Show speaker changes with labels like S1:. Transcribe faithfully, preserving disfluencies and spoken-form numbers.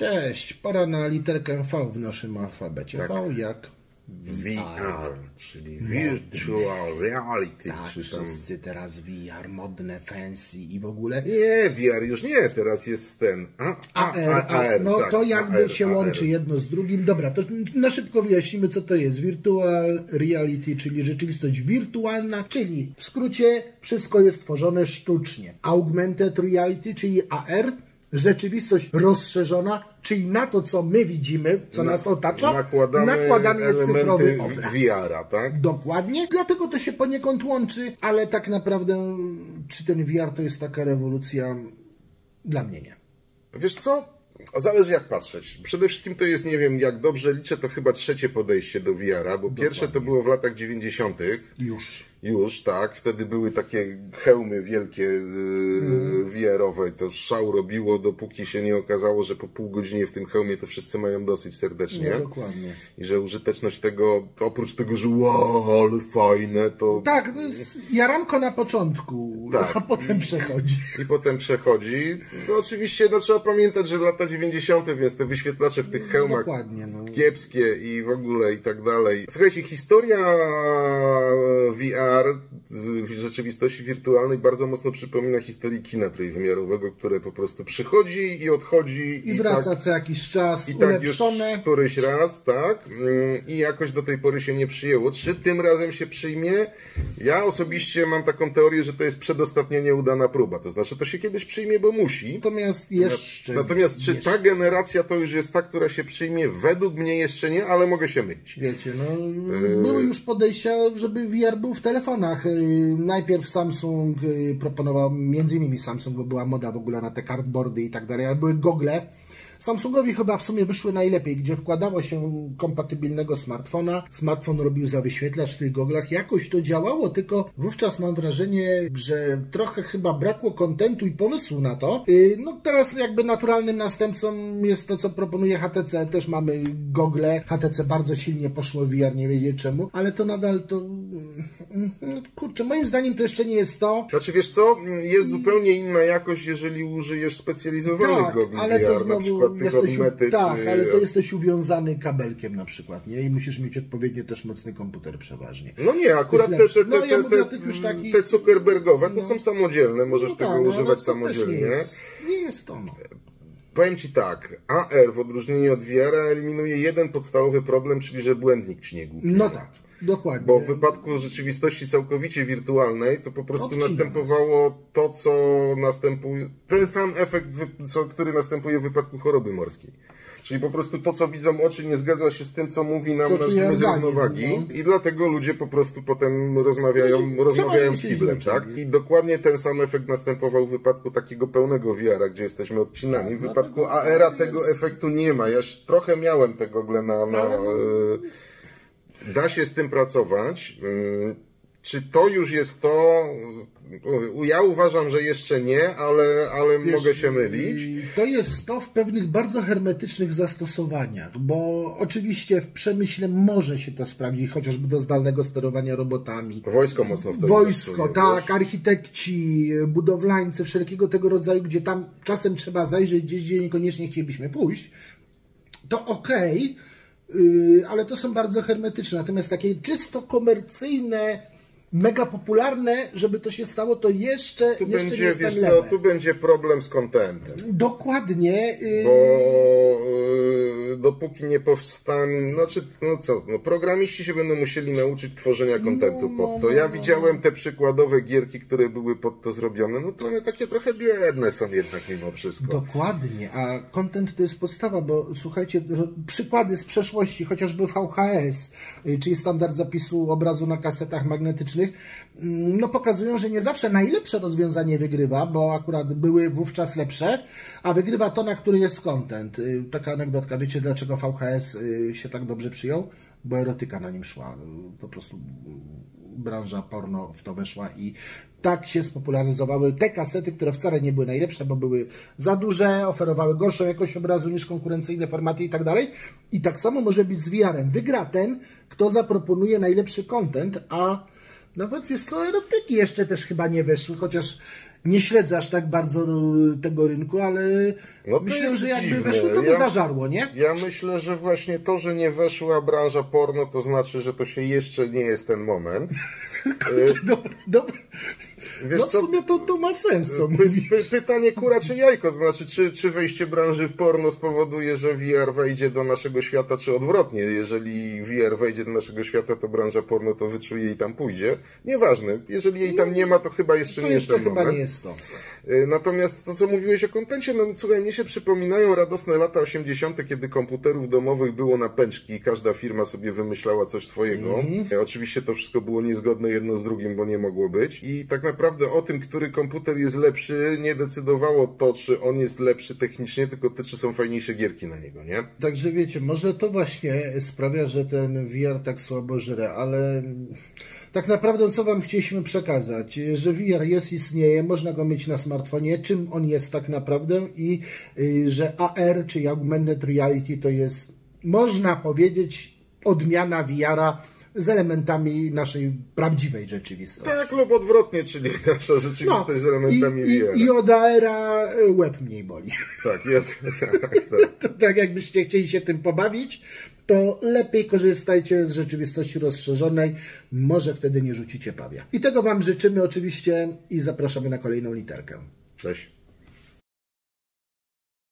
S1: Cześć, pora na literkę V w naszym alfabecie.
S2: Tak.
S1: V jak
S2: V R, czyli Virtual Reality.
S1: tak,
S2: Czy tam...
S1: wszyscy teraz V R, modne, fancy i w ogóle.
S2: Nie, V R już nie, teraz jest ten A, A,
S1: A R,
S2: A, R,
S1: no
S2: tak,
S1: to jakby
S2: A R,
S1: się
S2: A R.
S1: łączy jedno z drugim. Dobra, to na szybko wyjaśnimy, co to jest. Virtual Reality, czyli rzeczywistość wirtualna, czyli w skrócie wszystko jest tworzone sztucznie. Augmented Reality, czyli A R, rzeczywistość rozszerzona, czyli na to, co my widzimy, co
S2: Na-
S1: nas otacza,
S2: nakładamy
S1: nakładany jest cyfrowy
S2: elementy
S1: obraz.
S2: V R-a, tak?
S1: Dokładnie, dlatego to się poniekąd łączy, ale tak naprawdę czy ten V R to jest taka rewolucja? Dla mnie nie.
S2: Wiesz co? Zależy jak patrzeć. Przede wszystkim to jest, nie wiem, jak dobrze liczę, to chyba trzecie podejście do V R-a, bo pierwsze to było w latach dziewięćdziesiątych.
S1: Już.
S2: Już, tak. Wtedy były takie hełmy wielkie yy,
S1: Mhm.
S2: V R-owe. To szał robiło, dopóki się nie okazało, że po pół godziny w tym hełmie to wszyscy mają dosyć serdecznie.
S1: No, dokładnie.
S2: I że użyteczność tego, to oprócz tego, że wow, ale fajne, to...
S1: Tak, to jest jaranko na początku,
S2: Tak.
S1: a potem przechodzi.
S2: I potem przechodzi. To oczywiście no, trzeba pamiętać, że lata dziewięćdziesiąte, więc te wyświetlacze w tych hełmach
S1: Dokładnie, no.
S2: kiepskie i w ogóle i tak dalej. Słuchajcie, historia V R w rzeczywistości wirtualnej bardzo mocno przypomina historię kina trójwymiarowego, które po prostu przychodzi i odchodzi.
S1: I wraca
S2: tak,
S1: co jakiś czas,
S2: i tak już
S1: ulepszone.
S2: któryś raz, tak? Mm, I jakoś do tej pory się nie przyjęło. Czy tym razem się przyjmie? Ja osobiście mam taką teorię, że to jest przedostatnia nieudana próba. To znaczy, to się kiedyś przyjmie, bo musi.
S1: Natomiast jeszcze...
S2: Natomiast czy
S1: jeszcze.
S2: ta generacja to już jest ta, która się przyjmie? Według mnie jeszcze nie, ale mogę się mylić.
S1: Wiecie, no, były już podejścia, żeby V R był w telefonach. Yy, Najpierw Samsung yy, proponował, między innymi Samsung, bo była moda w ogóle na te cardboardy i tak dalej, ale były gogle. Samsungowi chyba w sumie wyszły najlepiej, gdzie wkładało się kompatybilnego smartfona. Smartfon robił za wyświetlacz w tych goglach. Jakoś to działało, tylko wówczas mam wrażenie, że trochę chyba brakło kontentu i pomysłu na to. Yy, No teraz jakby naturalnym następcą jest to, co proponuje H T C. Też mamy gogle. H T C bardzo silnie poszło w V R, nie wiedzieć czemu, ale to nadal to... No, kurczę, moim zdaniem to jeszcze nie jest to.
S2: Znaczy, wiesz co? Jest zupełnie inna jakość, jeżeli użyjesz specjalizowanych
S1: Tak,
S2: gogli
S1: ale
S2: V
S1: to
S2: R, na
S1: znowu
S2: przykład tych
S1: jesteś,
S2: odmety,
S1: tak,
S2: czy...
S1: ale to jesteś uwiązany kabelkiem na przykład, nie? I musisz mieć odpowiednio też mocny komputer przeważnie.
S2: No nie, akurat te, te, te,
S1: No, ja
S2: te,
S1: mówię o
S2: te,
S1: tych już takich-
S2: te Zuckerbergowe to
S1: no.
S2: są samodzielne, możesz
S1: No
S2: tego
S1: tak, no, ale
S2: używać
S1: to
S2: samodzielnie.
S1: też Nie jest, nie jest to. No.
S2: Powiem Ci tak, A R w odróżnieniu od V R eliminuje jeden podstawowy problem, czyli że błędnik Ci nie gubi.
S1: No tak, dokładnie.
S2: Bo w wypadku rzeczywistości całkowicie wirtualnej to po prostu
S1: Odcina
S2: następowało to, co następuje, ten sam efekt, wy- co, który następuje w wypadku choroby morskiej. Czyli po prostu to, co widzą oczy, nie zgadza się z tym, co mówi nam
S1: Co
S2: nasz
S1: czuje
S2: zmysł
S1: organizm,
S2: równowagi.
S1: no.
S2: I dlatego ludzie po prostu potem rozmawiają,
S1: Ludzie
S2: rozmawiają z
S1: przeważnie
S2: kiblem,
S1: źle
S2: tak?
S1: czują.
S2: I dokładnie ten sam efekt następował w wypadku takiego pełnego V R-a, gdzie jesteśmy odcinani. W
S1: no
S2: wypadku
S1: to-
S2: A R-a
S1: to
S2: tego
S1: jest-
S2: efektu nie ma. Ja już trochę miałem te gogle na... na
S1: Ale-
S2: e, Da się z tym pracować. Yy, Czy to już jest to? Yy, Ja uważam, że jeszcze nie, ale, ale
S1: Wiesz,
S2: mogę się mylić.
S1: i To jest to w pewnych bardzo hermetycznych zastosowaniach, bo oczywiście w przemyśle może się to sprawdzić, chociażby do zdalnego sterowania robotami.
S2: Wojsko mocno w to
S1: Wojsko,
S2: inwestuje,
S1: tak,
S2: wiesz?
S1: architekci, budowlańcy, wszelkiego tego rodzaju, gdzie tam czasem trzeba zajrzeć gdzieś, gdzie niekoniecznie chcielibyśmy pójść, to okej, yy, ale to są bardzo hermetyczne. Natomiast takie czysto komercyjne, mega popularne, żeby to się stało, to jeszcze,
S2: Tu
S1: jeszcze nie
S2: będzie,
S1: jest
S2: wiesz
S1: tam
S2: co,
S1: level.
S2: tu będzie problem z contentem.
S1: Dokładnie. Yy,
S2: Bo yy, dopóki nie powstanie, znaczy, no co, no programiści się będą musieli nauczyć tworzenia kontentu
S1: No,
S2: pod to.
S1: no,
S2: Ja
S1: no.
S2: widziałem te przykładowe gierki, które były pod to zrobione, no to one takie trochę biedne są jednak mimo wszystko.
S1: Dokładnie, a content to jest podstawa, bo słuchajcie, ro- przykłady z przeszłości, chociażby V H S, y, czyli standard zapisu obrazu na kasetach magnetycznych, mm, no pokazują, że nie zawsze najlepsze rozwiązanie wygrywa, bo akurat były wówczas lepsze, a wygrywa to, na który jest content. Y, Taka anegdotka, wiecie dlaczego V H S y, się tak dobrze przyjął? Bo erotyka na nim szła, y, po prostu branża porno w to weszła i tak się spopularyzowały te kasety, które wcale nie były najlepsze, bo były za duże, oferowały gorszą jakość obrazu niż konkurencyjne formaty i tak dalej. I tak samo może być z V R-em. Wygra ten, kto zaproponuje najlepszy content, a nawet wiesz co, erotyki jeszcze też chyba nie wyszły, chociaż nie śledzę aż tak bardzo tego rynku, ale
S2: no
S1: myślę, że jakby
S2: dziwne.
S1: weszło, to by
S2: ja,
S1: zażarło, nie?
S2: Ja myślę, że właśnie to, że nie weszła branża porno, to znaczy, że to się jeszcze nie jest ten moment.
S1: Dobra, dobra.
S2: Wiesz
S1: no w sumie to, to ma sens, co
S2: py,
S1: mówisz.
S2: py, Pytanie kura czy jajko, to znaczy czy, czy wejście branży w porno spowoduje, że V R wejdzie do naszego świata, czy odwrotnie, jeżeli V R wejdzie do naszego świata, to branża porno to wyczuje i tam pójdzie. Nieważne, jeżeli jej tam nie ma, to chyba jeszcze
S1: to
S2: nie
S1: jeszcze
S2: jest ten
S1: chyba
S2: moment.
S1: nie jest to.
S2: Natomiast to, co mówiłeś o kontencie, no słuchaj, mnie się przypominają radosne lata osiemdziesiąte, kiedy komputerów domowych było na pęczki i każda firma sobie wymyślała coś swojego. Mm. Oczywiście to wszystko było niezgodne jedno z drugim, bo nie mogło być. I tak naprawdę o tym, który komputer jest lepszy, nie decydowało to, czy on jest lepszy technicznie, tylko to, czy są fajniejsze gierki na niego, nie?
S1: Także wiecie, może to właśnie sprawia, że ten V R tak słabo żre, ale tak naprawdę co wam chcieliśmy przekazać, że V R jest, istnieje, można go mieć na smartfonie, czym on jest tak naprawdę i y, że A R, czyli Augmented Reality, to jest, można powiedzieć, odmiana V R-a z elementami naszej prawdziwej rzeczywistości.
S2: Tak, lub odwrotnie, czyli nasza rzeczywistość no, z elementami
S1: i,
S2: V R-a.
S1: I, i od A R-a łeb mniej boli.
S2: Tak, ja, tak, tak.
S1: to, tak jakbyście chcieli się tym pobawić, to lepiej korzystajcie z rzeczywistości rozszerzonej, może wtedy nie rzucicie pawia. I tego wam życzymy oczywiście i zapraszamy na kolejną literkę.
S2: Cześć.